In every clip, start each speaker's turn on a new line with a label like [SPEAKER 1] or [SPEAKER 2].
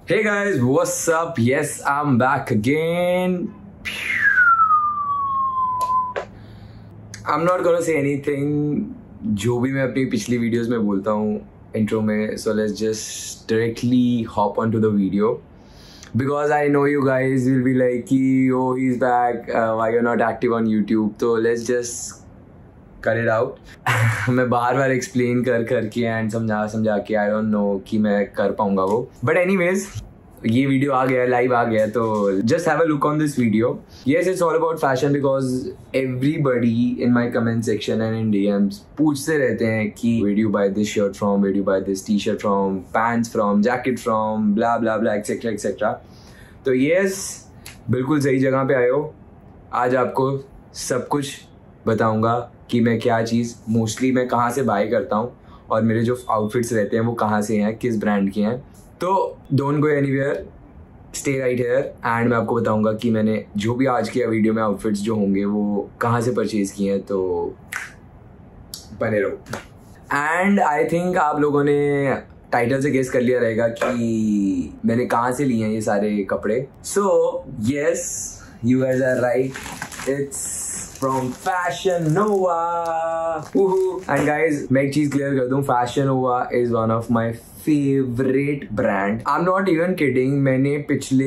[SPEAKER 1] Hey guys, what's up? Yes, I'm back again. I'm not gonna say anything जो भी मैं अपनी पिछली वीडियोस में बोलता हूँ इंट्रो में. So let's just directly hop onto the video because I know you guys will be like, oh he's back, why you're not active on YouTube. So let's just cut it out. मैं बार बार explain करके and समझा के आई don't no कि मैं कर पाऊंगा वो. But anyways ये वीडियो आ गया, लाइव आ गया, तो just have a look on this video. Yes, it's all about fashion because everybody in my comment section and in DMs पूछते रहते हैं कि where do you buy this shirt from, where do you buy this T shirt from, pants from, jacket from, blah blah blah etcetera etcetera. तो yes, बिल्कुल सही जगह पे आए हो. आज आपको सब कुछ बताऊंगा कि मैं क्या चीज़ मोस्टली मैं कहाँ से बाय करता हूँ और मेरे जो आउटफिट्स रहते हैं वो कहाँ से हैं, किस ब्रांड के हैं. तो don't go anywhere, stay right here and मैं आपको बताऊंगा कि मैंने जो भी आज किया वीडियो में आउटफिट्स जो होंगे वो कहाँ से परचेज किए हैं. तो बने रहो. एंड आई थिंक आप लोगों ने टाइटल से गेस कर लिया रहेगा कि मैंने कहाँ से लिए हैं ये सारे कपड़े. So yes, you guys are right, it's from Fashion Nova. And guys, मैं एक चीज क्लियर कर दूं, Fashion Nova is one of my favorite brand. I'm not even kidding. मैंने पिछले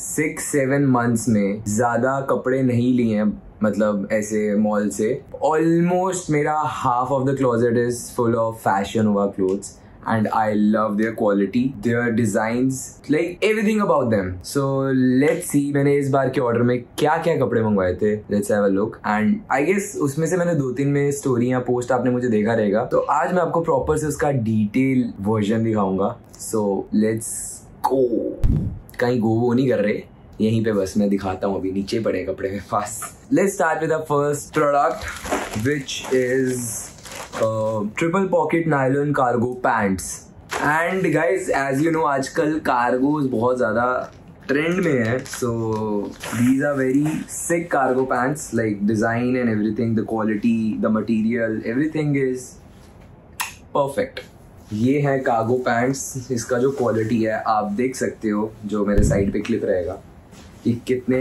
[SPEAKER 1] 6-7 months में ज्यादा कपड़े नहीं लिए हैं, मतलब ऐसे मॉल से. Almost मेरा half of the closet is full of Fashion Nova clothes. And I love their quality, their designs, like everything about them. So let's see मैंने इस बार के ऑर्डर में क्या क्या कपड़े मंगवाए थे. Let's have a look. And I guess उसमें से मैंने 2-3 में स्टोरी या पोस्ट आपने मुझे देखा रहेगा. तो आज मैं आपको प्रॉपर से उसका डिटेल वर्जन दिखाऊंगा. So let's go. कहीं गो नहीं कर रहे, यहीं पे बस मैं दिखाता हूँ. अभी नीचे पड़े कपड़े मेरे पास. Let's start with the first product, which is triple pocket nylon cargo pants. And guys as you know आजकल कार्गोज बहुत ज़्यादा ट्रेंड में है. So these are very sick cargo pants, like design and everything, the quality, the material, everything is perfect. ये है cargo pants. इसका जो quality है आप देख सकते हो, जो मेरे साइड पे क्लिप रहेगा, कि कितने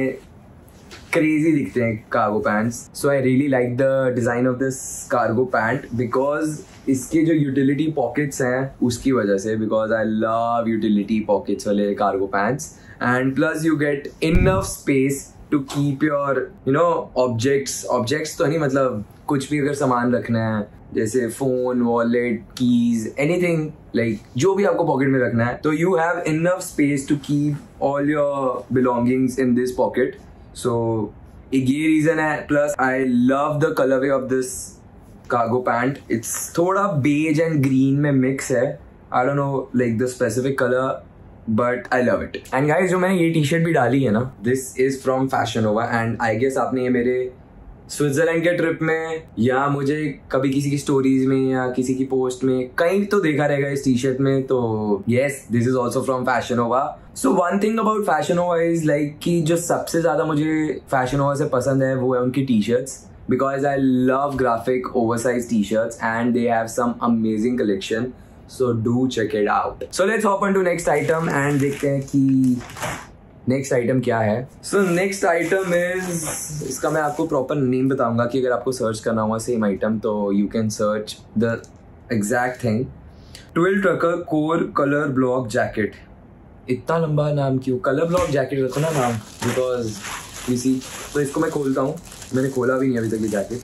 [SPEAKER 1] क्रेजी दिखते हैं cargo pants. So I really like the design of this cargo pant because इसके जो यूटिलिटी पॉकेट्स हैं उसकी वजह से, because I love utility pockets वाले cargo pants. And plus you get enough space to keep your objects तो नहीं, मतलब कुछ भी अगर सामान रखना है जैसे phone, wallet, keys, anything, like जो भी आपको पॉकेट में रखना है, तो you have enough space to keep all your belongings in this pocket. So एक ये रीजन है. Plus I love the colourway of this cargo pant. It's थोड़ा बेज एंड ग्रीन में मिक्स है. I don't know like the specific colour, but I love it. And guys, जो मैंने ये टी शर्ट भी डाली है ना, this is from Fashion Nova. And I guess आपने ये मेरे स्विट्जरलैंड के ट्रिप में या मुझे कभी किसी की स्टोरीज में या किसी की पोस्ट में कहीं तो देखा रहेगा इस टी शर्ट में. तो yes, this is also from Fashion Nova. So one thing about Fashion Nova is like कि जो सबसे ज्यादा मुझे फैशन नोवा से पसंद है वो है उनकी T shirts, because I love graphic oversize T shirts and they have some amazing collection. So do check it out. So let's hop on to next item and देखते हैं कि नेक्स्ट आइटम क्या है. सो नेक्स्ट आइटम इज, इसका मैं आपको proper name बताऊंगा कि अगर आपको सर्च करना हुआ सेम आइटम तो you can search the exact thing. Twill trucker core colour block jacket. इतना लंबा नाम क्यों? कलर ब्लॉक जैकेट रखो ना नाम, बिकॉज इसी. तो इसको मैं खोलता हूँ, मैंने खोला भी नहीं अभी तक ये जैकेट.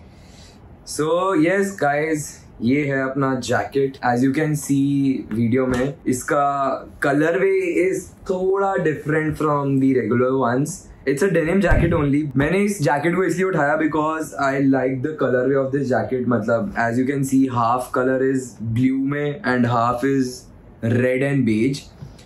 [SPEAKER 1] सो यस गाइज, ये है अपना jacket. As you can see video में, इसका कलर वे इज थोड़ा different from the regular ones. It's a denim jacket only. मैंने इस जैकेट को इसलिए उठाया because I like the colour way of this jacket. मतलब as you can see half colour is blue में and half is red and beige.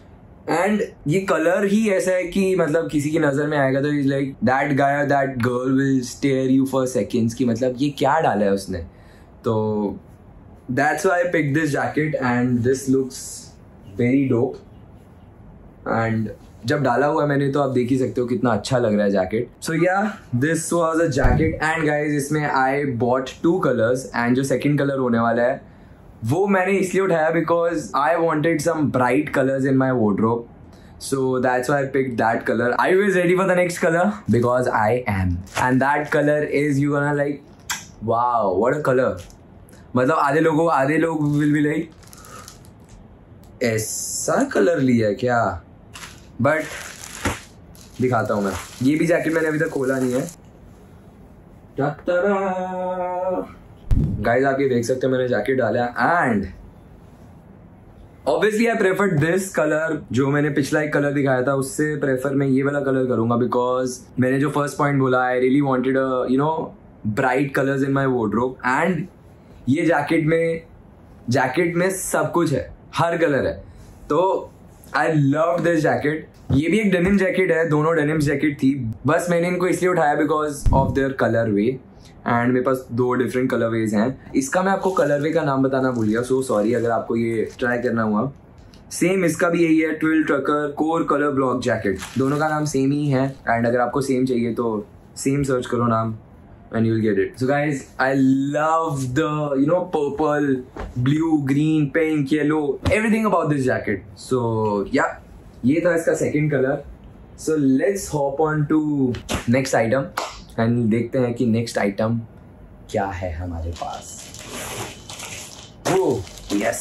[SPEAKER 1] And ये colour ही ऐसा है कि मतलब किसी की नजर में आएगा तो is like that guy that girl will stare you for seconds की मतलब ये क्या डाला है उसने. तो that's why I picked this jacket and this looks very dope. And जब डाला हुआ है मैंने तो आप देख ही सकते हो कितना अच्छा लग रहा है jacket. So yeah this was a jacket and guys इसमें आई बॉट 2 कलर्स एंड जो सेकंड कलर होने वाला है वो मैंने इसलिए उठाया because I wanted some bright colours in my wardrobe. So that's why I picked that color. Are you guys ready for the next color? Because I am. And that color is, you gonna like, wow, what a color. मतलब आधे लोग will be like, ऐसा colour लिया क्या? But दिखाता हूँ मैं. ये भी जैकेट मैंने अभी तक खोला नहीं है. गाइस आप ये देख सकते हो मैंने जैकेट डाला and obviously I prefer this colour. जो मैंने पिछला एक कलर दिखाया था उससे प्रेफर मैं ये वाला कलर करूंगा बिकॉज मैंने जो फर्स्ट पॉइंट बोला I really wanted you know bright colours in my wardrobe. And ये जैकेट में सब कुछ है, हर कलर है. तो आई लव दिस जैकेट. ये भी एक डेनिम जैकेट है, दोनों डेनिम जैकेट थी. बस मैंने इनको इसलिए उठाया because of their colour way and मेरे पास 2 डिफरेंट कलर वेज हैं. इसका मैं आपको कलर वे का नाम बताना भूल गया, सो सॉरी अगर आपको ये ट्राई करना हुआ. सेम इसका भी यही है, twill trucker core colour block jacket. दोनों का नाम सेम ही है एंड अगर आपको सेम चाहिए तो सेम सर्च करो नाम and you'll get it. So guys, I love the, you know, purple, blue, green, pink, yellow, everything about this jacket. So yeah, ये था इसका second color. So let's hop on to next item and देखते हैं कि next item क्या है हमारे पास. Oh yes.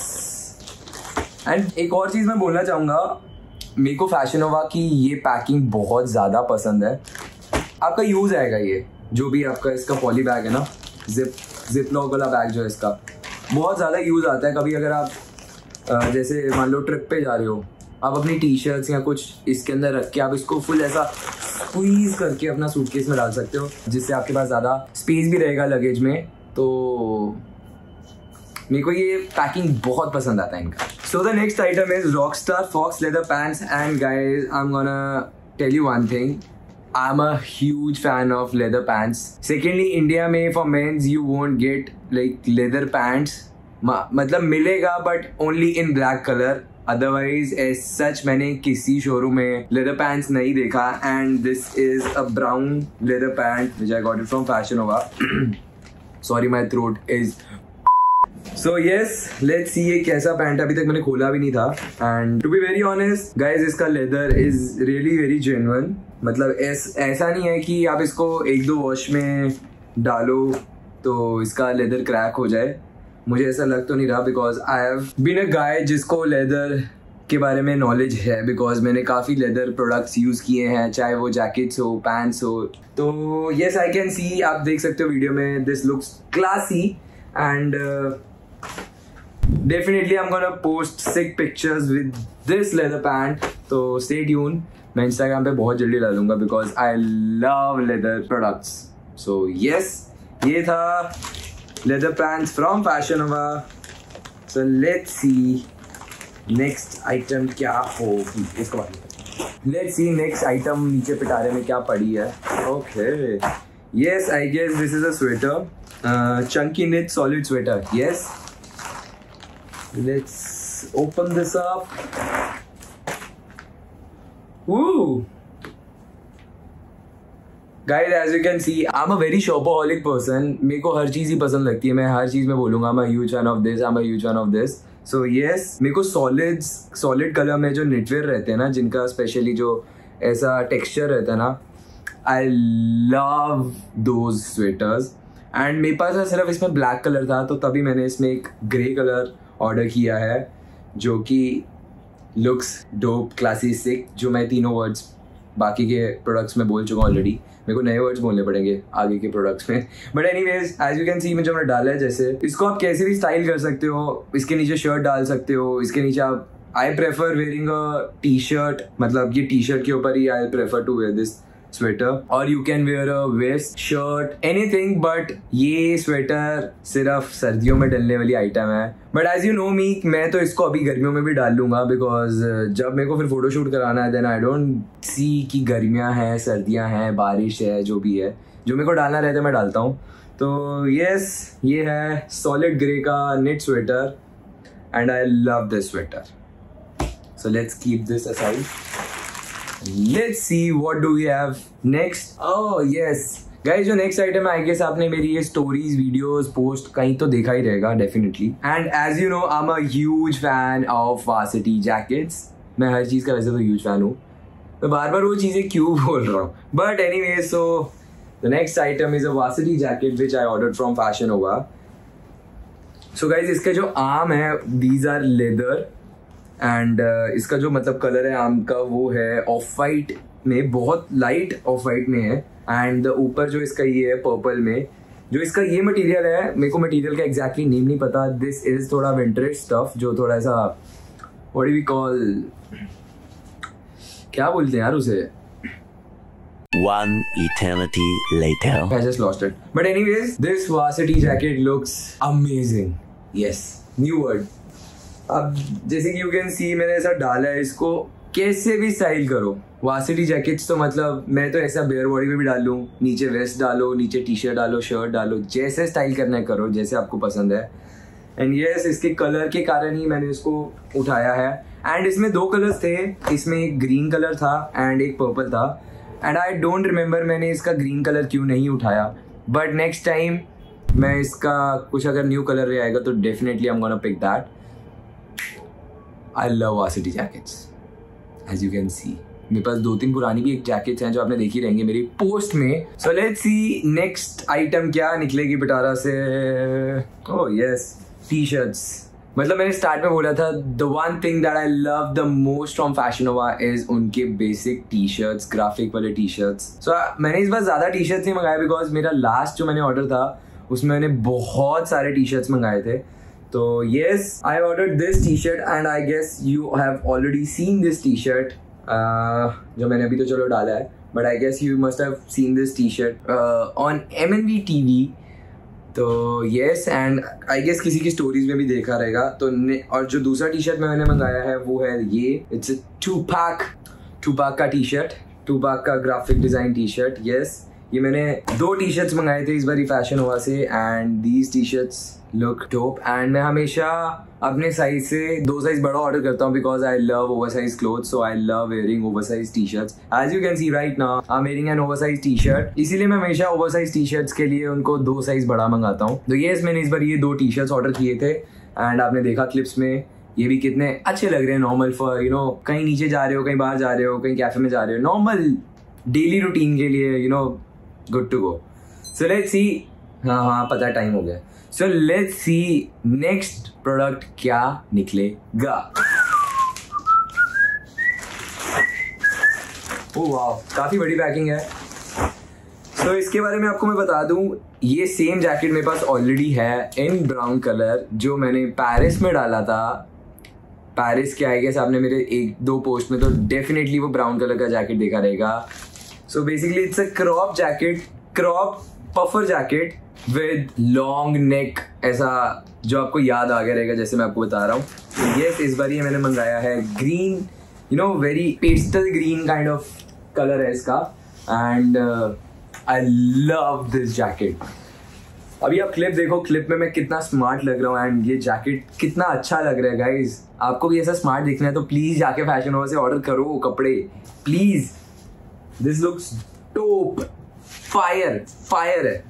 [SPEAKER 1] And एक और चीज़ मैं बोलना चाहूँगा, मेरे को फैशन नोवा की ये पैकिंग बहुत ज़्यादा पसंद है. आपका यूज़ आएगा ये जो भी आपका इसका पॉली बैग है ना, जिप लॉक वाला बैग जो है इसका बहुत ज़्यादा यूज़ आता है. कभी अगर आप जैसे मान लो ट्रिप पे जा रहे हो, आप अपनी टी शर्ट्स या कुछ इसके अंदर रख के आप इसको फुल ऐसा स्क्वीज करके अपना सूटकेस में डाल सकते हो जिससे आपके पास ज़्यादा स्पेस भी रहेगा लगेज में. तो मेरे को ये पैकिंग बहुत पसंद आता है इनका. So the next item is rockstar faux leather pants. And guys I am gonna tell you one thing, I'm a huge fan of leather pants. Secondly, India में for men's you won't get like leather pants. मतलब मिलेगा but only in black color. Otherwise as such मैंने किसी showroom में leather pants नहीं देखा. And this is a brown leather pant which I got it from Fashion Nova. Sorry my throat is. So yes, let's see ये कैसा pant. अभी तक मैंने खोला भी नहीं था. And to be very honest guys, इसका leather is really very genuine. मतलब ऐसा नहीं है कि आप इसको 1-2 वॉश में डालो तो इसका लेदर क्रैक हो जाए. मुझे ऐसा लग तो नहीं रहा because I have been a guy जिसको लेदर के बारे में नॉलेज है बिकॉज मैंने काफ़ी लेदर प्रोडक्ट्स यूज़ किए हैं, चाहे वो जैकेट्स हो, पैंट्स हो. तो येस आई कैन सी, आप देख सकते हो वीडियो में, this looks classy and definitely I'm gonna post sick pictures with this leather pant. तो stay tuned. मैं Instagram पे बहुत जल्दी डालूंगा because I love leather products. So yes, ये था leather pants from Fashion Nova. So let's see next item क्या होगी इसको बाद में. Let's see next item नीचे पिटारे में क्या पड़ी है. Okay. Yes, I guess this is a sweater. Chunky knit solid sweater. Yes. Let's open this up. Woo! Guys, as you can see, I'm a very shopaholic person. मेरे को हर चीज़ ही पसंद लगती है. मैं हर चीज़ में बोलूँगा I'm a huge fan of this, I'm a huge fan of this. So yes, मेरे को solid कलर में जो knitwear रहते हैं ना, जिनका स्पेशली जो ऐसा टेक्सचर रहता है ना, I love those sweaters. And मेरे पास सिर्फ इसमें ब्लैक कलर था तो तभी मैंने इसमें एक ग्रे कलर ऑर्डर किया है जो कि लुक्स डोप, क्लासी, सिक, जो मैं तीनों वर्ड्स बाकी के प्रोडक्ट्स में बोल चुका हूँ ऑलरेडी. मेरे को नए वर्ड्स बोलने पड़ेंगे आगे के प्रोडक्ट्स में. But anyways, as you can see, जो मैंने डाला है, जैसे इसको आप कैसे भी स्टाइल कर सकते हो. इसके नीचे शर्ट डाल सकते हो, इसके नीचे आप, I prefer wearing a T shirt, मतलब ये टी शर्ट के ऊपर ही I prefer to wear this sweater. और you can wear a vest, shirt, anything. But ये स्वेटर सिर्फ सर्दियों में डलने वाली आइटम है. But as you know me, मैं तो इसको अभी गर्मियों में भी डाल लूंगा बिकॉज जब मेरे को फिर फोटोशूट कराना है देन आई डोंट सी कि गर्मियाँ हैं, सर्दियाँ हैं, बारिश है, जो भी है, जो मेरे को डालना रहता है मैं डालता हूँ. तो यस, ये है सॉलिड ग्रे का knit sweater and I love this sweater. So let's keep this aside. Let's see what do we have next. Oh yes guys, जो next item है, I guess आपने मेरी ये stories, videos, post कहीं तो देखा ही रहेगा definitely. And as you know, I'm a huge fan of varsity jackets. मैं हर चीज़ का वैसे तो ह्यूज फैन हूँ, मैं बार बार वो चीज़ें क्यों बोल रहा हूँ. But anyway, so the next item is a varsity jacket which I ordered from Fashion Nova. So guys, इसका जो आर्म है दीज आर लेदर एंड इसका जो मतलब कलर है आर्म का वो है ऑफ वाइट में, बहुत लाइट ऑफ वाइट में है. एंड ऊपर जो इसका ये है पर्पल में, जो इसका ये मटेरियल है, मेरे को मटेरियल का एग्जैक्टली नेम नहीं पता. दिस इज थोड़ा विंटरेज स्टफ, जो थोड़ा सा व्हाट डू वी कॉल, क्या बोलते हैं यार उसे.
[SPEAKER 2] One eternity later.
[SPEAKER 1] I just lost it. But anyways, this varsity jacket looks amazing. Yes, new word. अब जैसे कि you can see मैंने ऐसा डाला है, इसको कैसे भी स्टाइल करो. वार्सिटी जैकेट्स तो मतलब मैं तो ऐसा बेयर बॉडी पे भी डाल लूँ, नीचे वेस्ट डालो, नीचे टी शर्ट डालो, शर्ट डालो, जैसे स्टाइल करना है करो, जैसे आपको पसंद है. एंड यस, इसके कलर के कारण ही मैंने इसको उठाया है. एंड इसमें 2 कलर्स थे, इसमें एक ग्रीन कलर था एंड एक पर्पल था. एंड आई डोंट रिमेंबर मैंने इसका ग्रीन कलर क्यों नहीं उठाया. बट नेक्स्ट टाइम मैं इसका कुछ अगर न्यू कलर आएगा तो definitely I am gonna pick that. I love varsity jackets as you can see. मेरे पास 2-3 पुरानी भी एक जैकेट्स हैं जो आपने देखी रहेंगे मेरी पोस्ट में. So let's see next item क्या निकलेगी पिटारा से. Oh yes, T shirts. मतलब मैंने स्टार्ट में बोला था the one thing that I love the most from Fashion Nova is उनके बेसिक टी शर्ट्स, ग्राफिक वाले टी शर्ट्स. सो मैंने इस बार ज्यादा टी शर्ट्स नहीं मंगाया बिकॉज मेरा लास्ट जो मैंने ऑर्डर था उसमें मैंने बहुत सारे टी शर्ट्स मंगाए थे. तो yes, I ordered this T shirt and I guess you have already seen this T shirt, जो मैंने अभी तो चलो डाला है, but I guess you must have seen this T shirt on MNV TV. तो येस, एंड आई गेस किसी की स्टोरीज में भी देखा रहेगा. तो और जो दूसरा टी शर्ट मैंने मंगाया है वो है ये, इट्स अ टूपाक का टी शर्ट, टूपाक का graphic design T shirt. Yes, ये मैंने 2 टी शर्ट्स मंगाए थे इस बार फैशन हुआ से and these T shirts look top. And मैं हमेशा अपने साइज से 2 साइज बड़ा ऑर्डर करता हूँ because I love over size clothes. So I love wearing over size T shirts. As you can see right now I am wearing an over size T shirt. इसीलिए मैं हमेशा over size T shirts के लिए उनको 2 size बड़ा मंगाता हूँ. तो yes, मैंने इस बार ये 2 टी शर्ट्स ऑर्डर किए थे एंड आपने देखा क्लिप्स में ये भी कितने अच्छे लग रहे हैं. नॉर्मल फॉर यू नो कहीं नीचे जा रहे हो, कहीं बाहर जा रहे हो, कहीं कैफे में जा रहे हो, नॉर्मल डेली रूटीन के लिए you know good to go. So let's see. हाँ पता टाइम हो गया. So let's see next product क्या निकलेगा. ओह वाह, काफी बड़ी पैकिंग है. सो इसके बारे में आपको मैं बता दूं, ये सेम जैकेट मेरे पास ऑलरेडी है इन ब्राउन कलर जो मैंने पेरिस में डाला था. पेरिस के आई गेस आपने मेरे 1-2 पोस्ट में तो डेफिनेटली वो ब्राउन कलर का जैकेट देखा रहेगा. So basically it's a crop jacket, crop puffer jacket with long neck, ऐसा जो आपको याद आ गया रहेगा जैसे मैं आपको बता रहा हूँ. तो यस, इस बार ये मैंने मंगाया है green, you know very pastel green kind of colour है इसका. And I love this jacket. अभी आप क्लिप देखो, क्लिप में मैं कितना स्मार्ट लग रहा हूँ एंड ये जैकेट कितना अच्छा लग रहा है. गाइज, आपको भी ऐसा स्मार्ट दिखना है तो प्लीज जाके फैशन नोवा से ऑर्डर करो कपड़े please. This looks top, fire है.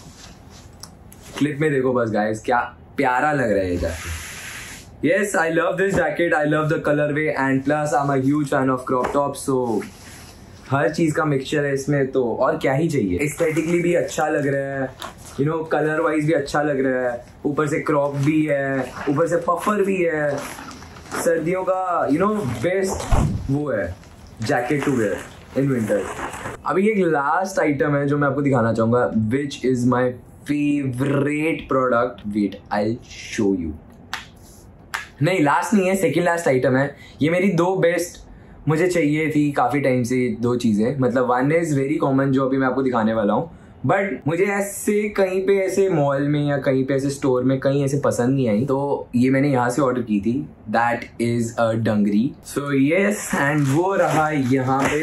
[SPEAKER 1] क्लिप में देखो बस गाइस, क्या प्यारा लग रहा है ये jacket. Yes, I love this jacket, I love the colour way and plus I am a huge fan of crop top. So हर चीज का मिक्सचर है इसमें, तो और क्या ही चाहिए. एस्थेटिकली भी अच्छा लग रहा है, यू नो कलर वाइज भी अच्छा लग रहा है, ऊपर से क्रॉप भी है, ऊपर से पफर भी है. सर्दियों का यू नो बेस्ट वो है jacket to wear in winter. अभी एक लास्ट आइटम है जो मैं आपको दिखाना चाहूंगा which is my favourite product. Wait, I show you. नहीं, लास्ट नहीं है, सेकेंड लास्ट आइटम है. ये मेरी 2 बेस्ट मुझे चाहिए थी काफी टाइम से 2 चीजें. मतलब वन इज वेरी कॉमन जो अभी मैं आपको दिखाने वाला हूँ, बट मुझे ऐसे कहीं पे ऐसे मॉल में या कहीं पे ऐसे स्टोर में कहीं ऐसे पसंद नहीं आई, तो ये मैंने यहाँ से ऑर्डर की थी. That is a dungaree. So yes, and वो रहा यहाँ पे.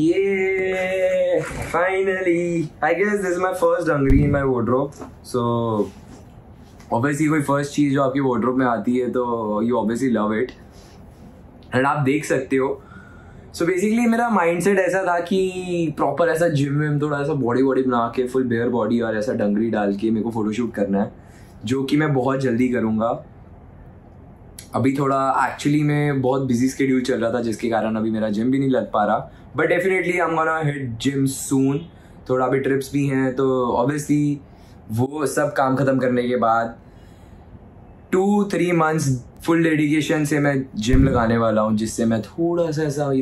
[SPEAKER 1] ये finally I guess this is my first dungaree in my wardrobe. So obviously कोई फर्स्ट चीज जो आपकी वार्डरोब में आती है तो you obviously love it and आप देख सकते हो. सो बेसिकली मेरा माइंडसेट ऐसा था कि प्रॉपर ऐसा जिम में थोड़ा सा बॉडी बना के फुल बेयर बॉडी और ऐसा डंगरी डाल के मेरे को फोटोशूट करना है, जो कि मैं बहुत जल्दी करूँगा. अभी थोड़ा एक्चुअली में बहुत बिजी स्केड्यूल चल रहा था जिसके कारण अभी मेरा जिम भी नहीं लग पा रहा, but definitely I am gonna hit gym soon. थोड़ा अभी ट्रिप्स भी हैं तो ऑब्वियसली वो सब काम खत्म करने के बाद 2-3 मंथ्स फुल डेडिकेशन से मैं जिम लगाने वाला हूँ, जिससे मैं थोड़ा सा ऐसा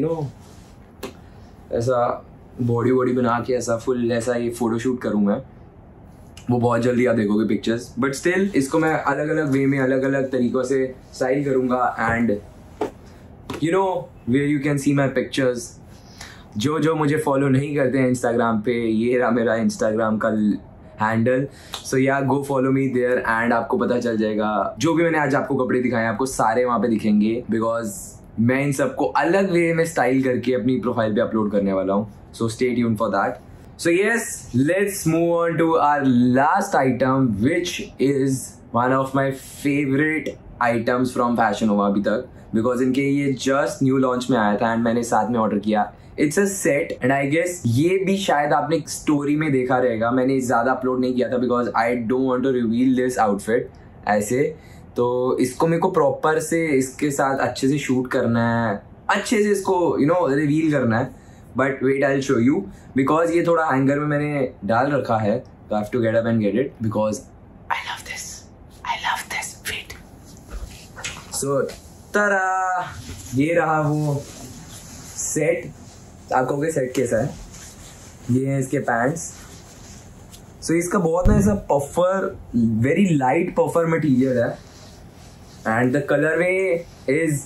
[SPEAKER 1] ऐसा बॉडी बना के ऐसा फुल ऐसा ये फोटोशूट करूँ मैं। वो बहुत जल्दी आप देखोगे पिक्चर्स, बट स्टिल इसको मैं अलग अलग वे में अलग अलग तरीक़ों से स्टाइल करूँगा and where you can see my pictures. जो मुझे फॉलो नहीं करते हैं इंस्टाग्राम पे, ये रहा मेरा इंस्टाग्राम का handle, so yeah go follow me there and आपको पता चल जाएगा जो भी मैंने आज आपको कपड़े दिखाए आपको सारे वहाँ पे दिखेंगे, बिकॉज मैं इन सबको अलग वे में स्टाइल करके अपनी प्रोफाइल पे अपलोड करने वाला हूँ। So stay tuned for that. So yes, let's move on to our last item, which is one of my favorite items from Fashion Nova अभी तक, because इनके ये just new launch में आया था and मैंने साथ में order किया। It's a set and I guess ये भी शायद आपने स्टोरी में देखा रहेगा, मैंने ज़्यादा अपलोड नहीं किया था because I don't want to reveal this outfit ऐसे। तो इसको मेरे को प्रॉपर से इसके साथ अच्छे से शूट करना है, अच्छे से इसको रिवील करना है, but wait I will show you because ये थोड़ा हैंगर में मैंने डाल रखा है, तो I have to get up and get it because I love this wait. So तरा ये रहा वो सेट। आप कहोगे सेट कैसा है, ये है इसके पैंट्स। सो इसका बहुत ना ऐसा puffer, very light puffer material है and the colourway is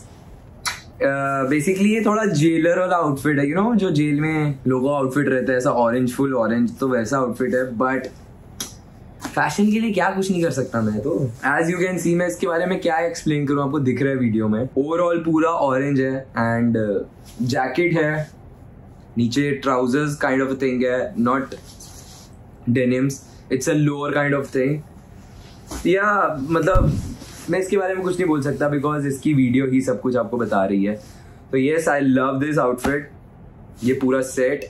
[SPEAKER 1] basically ये थोड़ा जेलर वाला आउटफिट है, जो जेल में लोगों का आउटफिट रहता है ऐसा ऑरेंज, फुल ऑरेंज, तो वैसा आउटफिट है। बट फैशन के लिए क्या कुछ नहीं कर सकता मैं, तो एज यू कैन सी मैं इसके बारे में क्या एक्सप्लेन करूँ, आपको दिख रहा है वीडियो में। ओवरऑल पूरा ऑरेंज है एंड जैकेट है, नीचे ट्राउजर्स काइंड ऑफ थिंग है, not denims, it's a lower kind of thing. या मतलब मैं इसके बारे में कुछ नहीं बोल सकता बिकॉज इसकी वीडियो ही सब कुछ आपको बता रही है। तो yes, I love this outfit, ये पूरा सेट,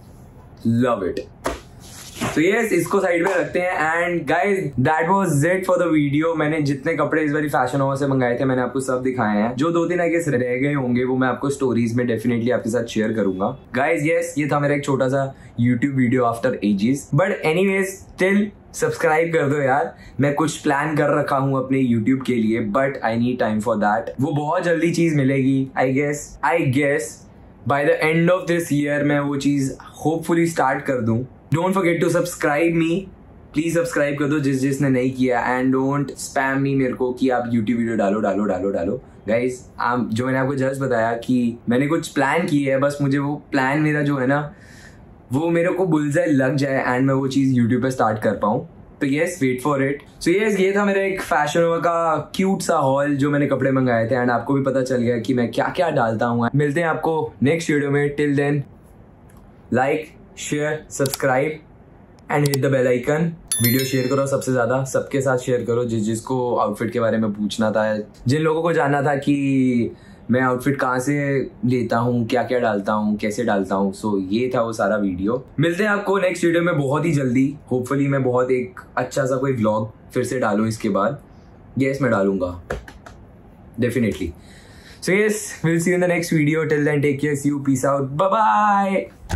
[SPEAKER 1] लव इट। तो येस, इसको साइड में रखते हैं and guys that was it for the video. मैंने जितने कपड़े इस बार फैशन नोवा से मंगाए थे मैंने आपको सब दिखाए हैं। जो 2-3 आई गेस रह गए होंगे वो मैं आपको स्टोरीज में डेफिनेटली आपके साथ शेयर करूंगा। गाइज येस, ये था मेरा एक छोटा सा YouTube video after ages, but anyways still subscribe कर दो यार। मैं कुछ प्लान कर रखा हूँ अपने यूट्यूब के लिए, but I need time for that. वो बहुत जल्दी चीज मिलेगी। I guess by the end of this year मैं वो चीज होपफुली स्टार्ट कर दूं। Don't forget to subscribe me, please subscribe कर दो जिसने नहीं किया, एंड डोंट स्पैम मी मेरे को कि आप यूट्यूब वीडियो डालो। गाइज जो मैंने आपको जस्ट बताया कि मैंने कुछ प्लान किया है, बस मुझे वो प्लान मेरा जो है ना वो मेरे को बुलजाई लग जाए एंड मैं वो चीज़ यूट्यूब पे स्टार्ट कर पाऊँ। तो yes, wait for it. So yes, ये था मेरा एक फैशन नोवा का क्यूट सा हॉल जो मैंने कपड़े मंगाए थे एंड आपको भी पता चल गया कि मैं क्या क्या डालता हूँ। मिलते हैं आपको नेक्स्ट वीडियो में। Till then like, share, subscribe and hit the bell icon. Video share करो सबसे ज्यादा, सबके साथ शेयर करो जिसको आउटफिट के बारे में पूछना था, जिन लोगों को जानना था कि मैं आउटफिट कहाँ से लेता हूँ, क्या क्या डालता हूँ, कैसे डालता हूँ। सो ये था वो सारा वीडियो। मिलते हैं आपको नेक्स्ट वीडियो में बहुत ही जल्दी। होपफुली मैं बहुत एक अच्छा सा कोई व्लॉग फिर से डालूँ इसके बाद। यस, मैं डालूंगा definitely. So yes, will see you in the next video. Till then take care, see you, peace out, bye bye.